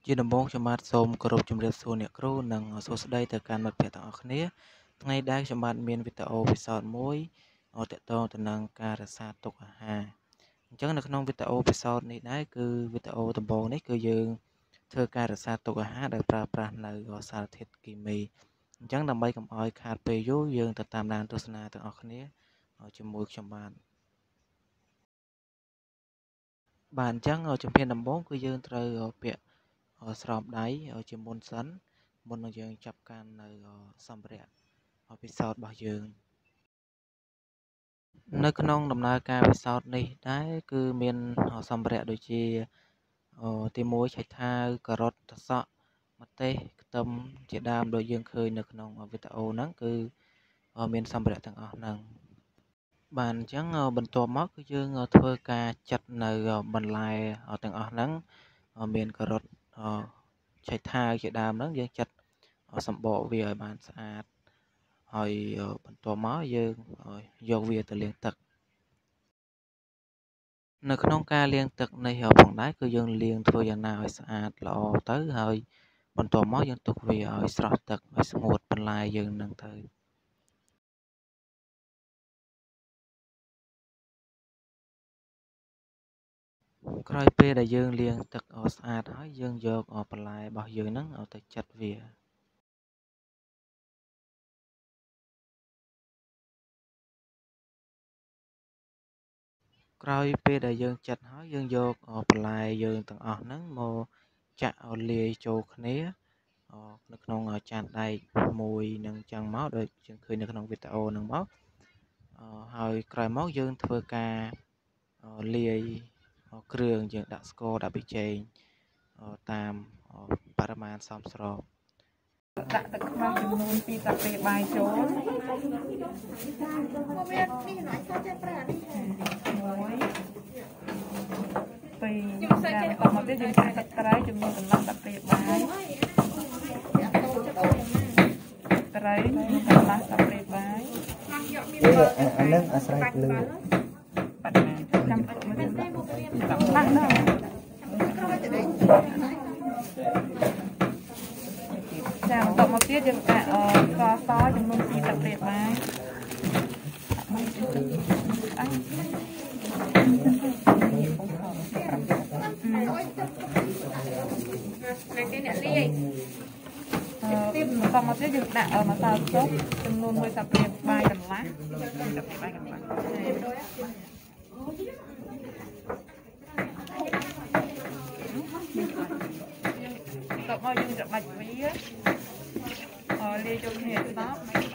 ជាដំបូងខ្ញុំបាទសូមគោរពជម្រាបសួរអ្នកគ្រូនិងសួស្តីទៅកាន់មិត្តភ័ក្តិទាំងអស់គ្នាថ្ងៃដែលខ្ញុំបាទមានវីដេអូពិសោធន៍មួយទាក់ទងទៅនឹងការរក្សាទុកអាហារអញ្ចឹងនៅក្នុងវីដេអូពិសោធន៍នេះដែរគឺវីដេអូដំបូងនេះគឺយើងធ្វើការរក្សាទុកអាហារដោយប្រើប្រាស់នៅសារធាតុគីមីអញ្ចឹងដើម្បីកុំឲ្យខាតពេលយូរយើងទៅតាមដានទស្សនាទាំងអស់គ្នាជាមួយខ្ញុំបាទអញ្ចឹងជំហានដំបូងគឺយើងត្រូវពាក់ស្រោមដៃជាមុនសិនមុននឹងយើងចាប់កាន់នៅសម្ភារៈពិសោធន៍របស់យើងនៅក្នុងដំណើរការពិសោធន៍នេះដែរគឺមានសម្ភារៈដូចជាទី1ឆៃថាវការ៉ុតត្រសក់ម្ទេសខ្ទឹមជាដើមដូចយើងឃើញនៅក្នុងវីដេអូហ្នឹងគឺមានសម្ភារៈទាំងអស់ហ្នឹងបាទអញ្ចឹងបន្ទាប់មកគឺយើងធ្វើការចាត់នៅបន្លែទាំងអស់ហ្នឹងមានការ៉ុតឆៃថាវជាដើមហ្នឹងយើងចាត់សម្បកវាឲ្យបានស្អាតហើយបន្ទាប់មកយើងយកវាទៅលាងទឹកនៅក្នុងការលាងទឹកនេះផងដែរគឺយើងលាងធ្វើយ៉ាងណាឲ្យស្អាតល្អទៅហើយបន្ទាប់មកយើងទុកវាឲ្យស្រស់ទឹកឲ្យស្ងួតបន្លែយើងនឹងទៅក្រោយពេលដែលយើងលាងទឹកស្អាតហើយយើងយកបន្លែរបស់យើងហ្នឹងទៅចាត់វាក្រោយពេលដែលយើងចាត់ហើយយើងយកបន្លែយើងទាំងអស់ហ្នឹងមកចាក់ឲ្យលាយចូលគ្នានៅក្នុងចានដែកមួយនឹងចឹងមកដូចយើងឃើញនៅក្នុងវីដេអូហ្នឹងមកហើយក្រោយមកយើងធ្វើការលាយគ្រឿងយើងដាក់ស្ករដាក់ប៊ីចេងតាមបរិមាណសមស្របដាក់ទឹកខ្មេះចំនួន2ស្លាបព្រាបាយចូលវានេះណៃចូលចេះប្រើអានេះ1 2ចាំបន្តមកទៀតយើងដាក់ទឹកត្រីចំនួនកន្លះស្លាបព្រាបាយត្រីកន្លះស្លាបព្រាបាយអានឹងអាស្រ័យលើចាំទុកមកទៀតដាក់ដល់ចាំបន្តមកទៀតយើងដាក់ស្ករសចំនួន2ស្លាបព្រាបាយបន្តមកទៀតយើងដាក់ម្សៅស៊ុបចំនួន1ស្លាបព្រាបាយកន្លះតមកយើងច្របាច់វាលាយចូលគ្នាស្ដាប់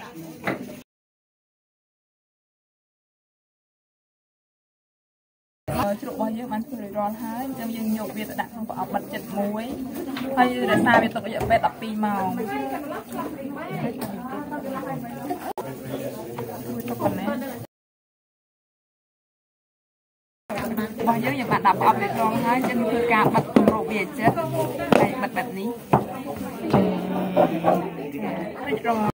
ជ្រក់របស់យើងបានធ្វើរាល់ហើយអញ្ចឹងយើងយកវាទៅដាក់ក្នុងប្រអប់បិទចិត្តមួយហើយរក្សាវាទុករយៈពេល12ម៉ោងរបស់យើងបានដាក់ប្រអប់វាត្រង់ហើយអញ្ចឹងធ្វើការបិទគម្របវាចិត្តហើយបិទបែបនេះរង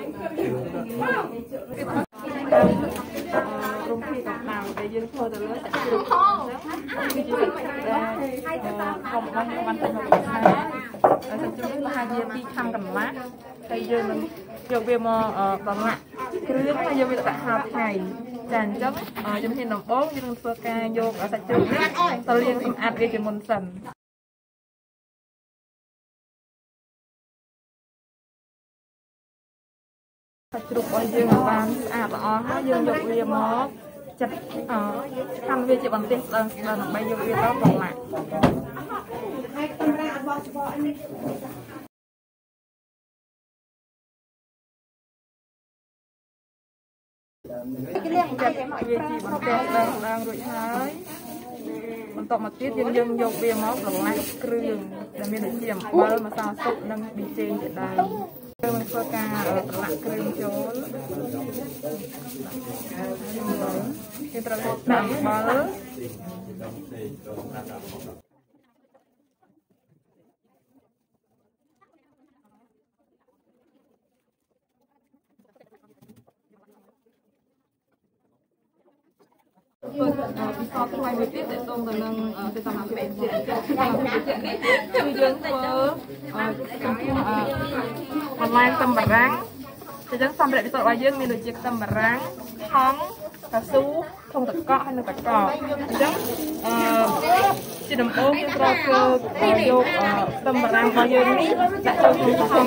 រំភីកណ្ដៅដែលយើងធ្វើទៅលើសាច់ជ្រូកគឺជាសាច់ដែលកុំបានបានទៅមកខាងសាច់ជ្រូកនេះប្រហែលជា2ខាំកន្លះហើយយើងនឹងយកវាមកប្រឡាក់គ្រឿងហើយយកវាទៅដាក់ហាលថ្ងៃចាអញ្ចឹងជំហានដំបូងយើងនឹងធ្វើការយកសាច់ជ្រូកនេះទៅលាងសម្អាតវាជាមុនសិនសាច់ជ្រូករបស់យើងបានស្អាតល្អហើយយើងយកវាមកចាត់កាន់វាជាបន្ទះស្ដើងៗដើម្បីយកវាទៅប្រឡាក់ហើយកាមេរ៉ាអត់បោះច្បល់នេះគេលាងចាត់វាជាបន្ទះស្ដើងៗរួចហើយបន្តមកទៀតយើងយកវាមកប្រឡាក់គ្រឿងដែលមានដូចជាអំបិលម្សៅស៊ុបនិងប៊ីចេងជាដើមយើងនឹងធ្វើការប្រឡាក់គ្រឿងចូលយើងត្រូវដាក់អំបិលពិសោធន៍ថ្មីមួយទៀតទាក់ទងទៅនឹងសេដ្ឋកិច្ចវិទ្យានេះគឺយើងធ្វើបន្លែខ្ទឹមបារាំងអញ្ចឹងសម្រាប់ពិសោធន៍របស់យើងមានដូចជាខ្ទឹមបារាំងថង់កៅស៊ូធុងទឹកកកហើយនិងទឹកកកអញ្ចឹងជាដំបូងយើងត្រូវយកខ្ទឹមបារាំងរបស់យើងនេះដាក់ចូលក្នុងថង់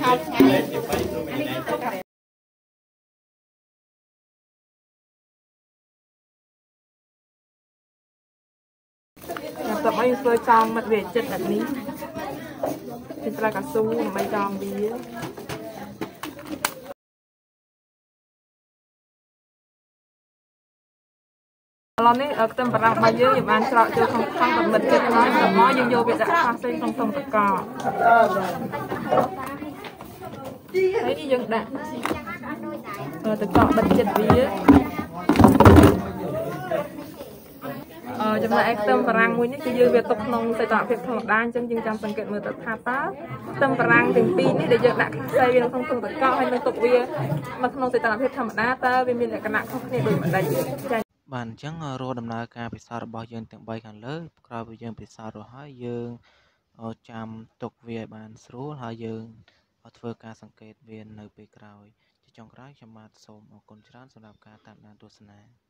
បន្ទាប់មកយើងធ្វើចងមិត្តវាចិត្តแบบនេះយើងប្រើកៅស៊ូដើម្បីចងវាឥឡូវនេះខ្ទឹមបារាំងរបស់យើងបានច្រកចូលក្នុងថង់ដើម្បីចិត្តហើយបន្ទាប់មកយើងយកវាដាក់ផាសផ្សេងក្នុងធុងទឹកកកហើយនេះយើងដាក់ទឹកកកបិទចិត្តវាចំណែកឯខ្ទឹមបារាំងមួយនេះគឺយើងវាទុកក្នុងសីតុណ្ហភាពធម្មតាអញ្ចឹងយើងចាំសង្កេតមើលទៅថាតើខ្ទឹមបារាំងទាំងពីរនេះដែលយើងដាក់ខ្សែវានៅក្នុងធុងទឹកកកហើយនឹងទុកវានៅក្នុងសីតុណ្ហភាពធម្មតាតើវាមានលក្ខណៈខុសគ្នាដូចម្តេចចា៎បាទអញ្ចឹងរាល់ដំណើរការពិសោធន៍របស់យើងទាំង3ខាងលើក្រោយពីយើងពិសោធន៍រួចហើយយើងចាំទុកវាឲ្យបានស្រួលហើយយើងធ្វើការសង្កេតវានៅពេលក្រោយជាចុងក្រោយខ្ញុំបាទសូមអរគុណច្រើនសម្រាប់ការតាមដានទស្សនា